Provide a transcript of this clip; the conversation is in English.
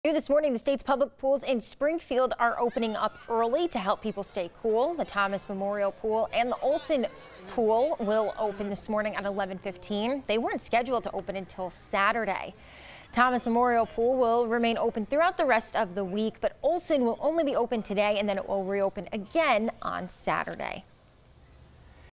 New this morning, the state's public pools in Springfield are opening up early to help people stay cool. The Thomas Memorial Pool and the Olsen Pool will open this morning at 11:15. They weren't scheduled to open until Saturday. Thomas Memorial Pool will remain open throughout the rest of the week, but Olsen will only be open today and then it will reopen again on Saturday.